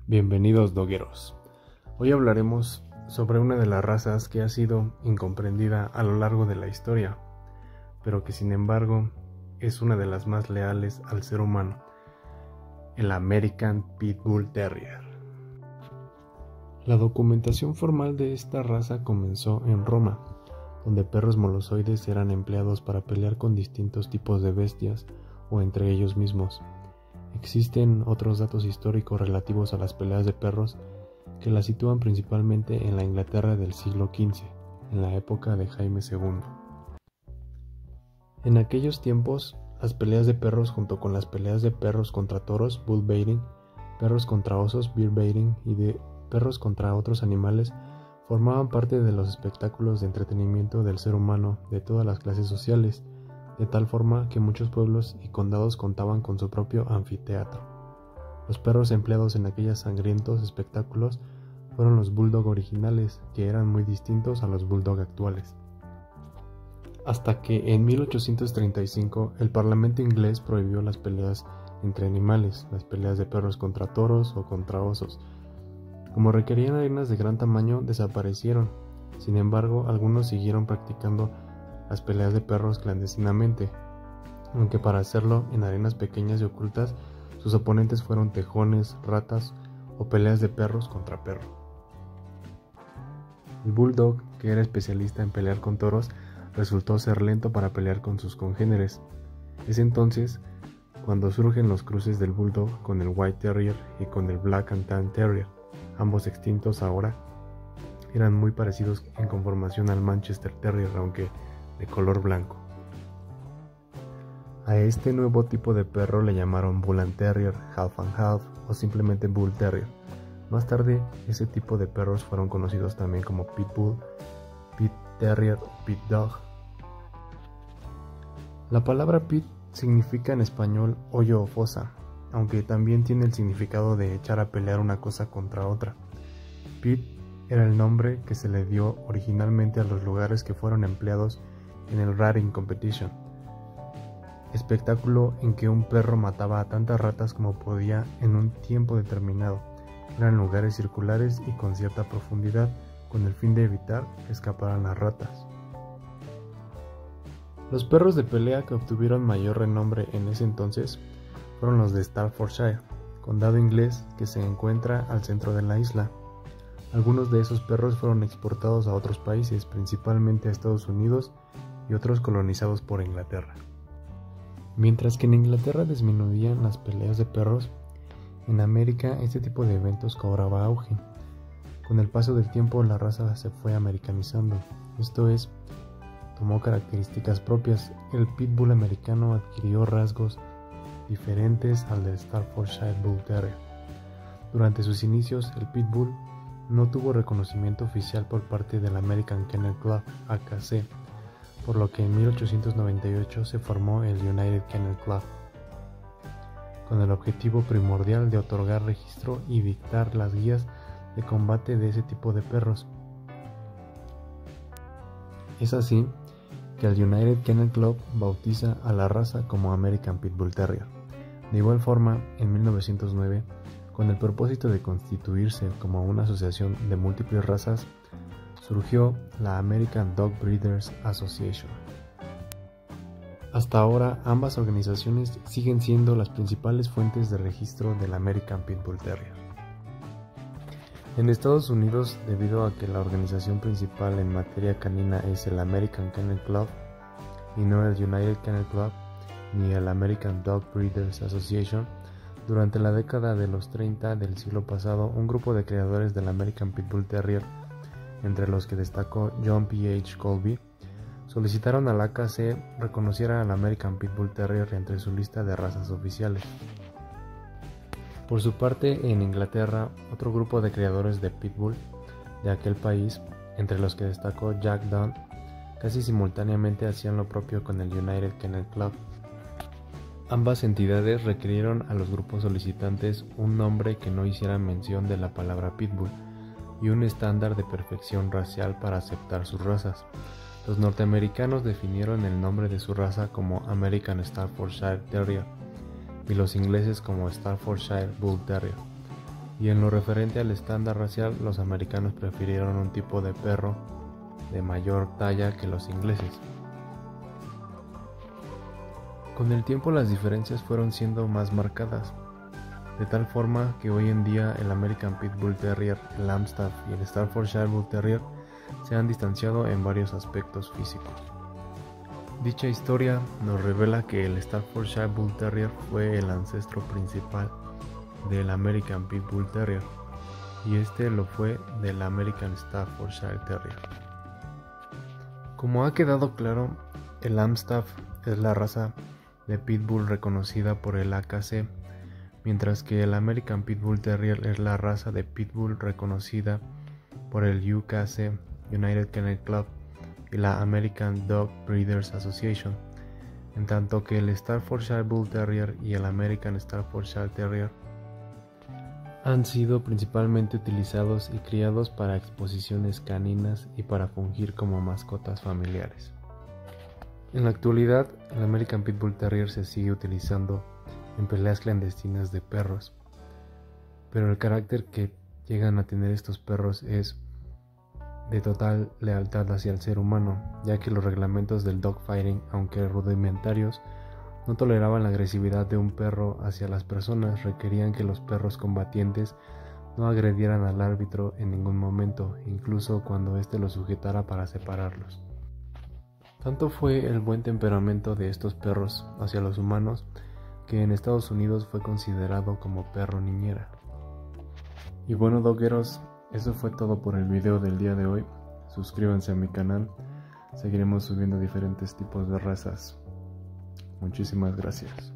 Bienvenidos dogueros. Hoy hablaremos sobre una de las razas que ha sido incomprendida a lo largo de la historia, pero que sin embargo es una de las más leales al ser humano, el American Pit Bull Terrier. La documentación formal de esta raza comenzó en Roma, donde perros molosoides eran empleados para pelear con distintos tipos de bestias o entre ellos mismos. Existen otros datos históricos relativos a las peleas de perros que las sitúan principalmente en la Inglaterra del siglo XV, en la época de Jaime II. En aquellos tiempos, las peleas de perros junto con las peleas de perros contra toros, bull baiting, perros contra osos, bear baiting y de perros contra otros animales formaban parte de los espectáculos de entretenimiento del ser humano de todas las clases sociales, de tal forma que muchos pueblos y condados contaban con su propio anfiteatro. Los perros empleados en aquellos sangrientos espectáculos fueron los bulldog originales, que eran muy distintos a los bulldog actuales. Hasta que en 1835 el Parlamento inglés prohibió las peleas entre animales, las peleas de perros contra toros o contra osos. Como requerían arenas de gran tamaño, desaparecieron. Sin embargo, algunos siguieron practicando las peleas de perros clandestinamente, aunque para hacerlo en arenas pequeñas y ocultas, sus oponentes fueron tejones, ratas o peleas de perros contra perro. El bulldog, que era especialista en pelear con toros, resultó ser lento para pelear con sus congéneres. Es entonces cuando surgen los cruces del bulldog con el white terrier y con el black and tan terrier, ambos extintos ahora. Eran muy parecidos en conformación al Manchester Terrier, aunque de color blanco. A este nuevo tipo de perro le llamaron Bull and Terrier, Half and Half o simplemente Bull Terrier. Más tarde, ese tipo de perros fueron conocidos también como Pit Bull, Pit Terrier o Pit Dog. La palabra Pit significa en español hoyo o fosa, aunque también tiene el significado de echar a pelear una cosa contra otra. Pit era el nombre que se le dio originalmente a los lugares que fueron empleados en el Ratting Competition, espectáculo en que un perro mataba a tantas ratas como podía en un tiempo determinado. Eran lugares circulares y con cierta profundidad, con el fin de evitar que escaparan las ratas. Los perros de pelea que obtuvieron mayor renombre en ese entonces fueron los de Staffordshire, condado inglés que se encuentra al centro de la isla. Algunos de esos perros fueron exportados a otros países, principalmente a Estados Unidos y otros colonizados por Inglaterra. Mientras que en Inglaterra disminuían las peleas de perros, en América este tipo de eventos cobraba auge. Con el paso del tiempo la raza se fue americanizando, esto es, tomó características propias. El pitbull americano adquirió rasgos diferentes al del Staffordshire Bull Terrier. Durante sus inicios, el pitbull no tuvo reconocimiento oficial por parte del American Kennel Club, AKC, por lo que en 1898 se formó el United Kennel Club, con el objetivo primordial de otorgar registro y dictar las guías de combate de ese tipo de perros. Es así que el United Kennel Club bautiza a la raza como American Pit Bull Terrier. De igual forma, en 1909, con el propósito de constituirse como una asociación de múltiples razas, surgió la American Dog Breeders Association. Hasta ahora, ambas organizaciones siguen siendo las principales fuentes de registro del American Pit Bull Terrier. En Estados Unidos, debido a que la organización principal en materia canina es el American Kennel Club y no el United Kennel Club ni el American Dog Breeders Association, durante la década de los 30 del siglo pasado, un grupo de creadores del American Pit Bull Terrier, entre los que destacó John P. H. Colby, solicitaron a la AKC reconociera al American Pit Bull Terrier entre su lista de razas oficiales. Por su parte, en Inglaterra, otro grupo de creadores de Pitbull de aquel país, entre los que destacó Jack Dunn, casi simultáneamente hacían lo propio con el United Kennel Club. Ambas entidades requirieron a los grupos solicitantes un nombre que no hiciera mención de la palabra Pitbull y un estándar de perfección racial para aceptar sus razas. Los norteamericanos definieron el nombre de su raza como American Staffordshire Terrier y los ingleses como Staffordshire Bull Terrier. y en lo referente al estándar racial, los americanos prefirieron un tipo de perro de mayor talla que los ingleses. Con el tiempo las diferencias fueron siendo más marcadas, de tal forma que hoy en día el American Pit Bull Terrier, el Amstaff y el Staffordshire Bull Terrier se han distanciado en varios aspectos físicos. Dicha historia nos revela que el Staffordshire Bull Terrier fue el ancestro principal del American Pit Bull Terrier y este lo fue del American Staffordshire Terrier. Como ha quedado claro, el Amstaff es la raza de Pitbull reconocida por el AKC, mientras que el American Pit Bull Terrier es la raza de Pitbull reconocida por el UKC, United Kennel Club, y la American Dog Breeders Association, en tanto que el Staffordshire Bull Terrier y el American Staffordshire Terrier han sido principalmente utilizados y criados para exposiciones caninas y para fungir como mascotas familiares. En la actualidad, el American Pit Bull Terrier se sigue utilizando en peleas clandestinas de perros, pero el carácter que llegan a tener estos perros es de total lealtad hacia el ser humano, ya que los reglamentos del dogfighting, aunque rudimentarios, no toleraban la agresividad de un perro hacia las personas, requerían que los perros combatientes no agredieran al árbitro en ningún momento, incluso cuando éste los sujetara para separarlos. Tanto fue el buen temperamento de estos perros hacia los humanos que en Estados Unidos fue considerado como perro niñera. Y bueno, dogueros, eso fue todo por el video del día de hoy. Suscríbanse a mi canal, seguiremos subiendo diferentes tipos de razas. Muchísimas gracias.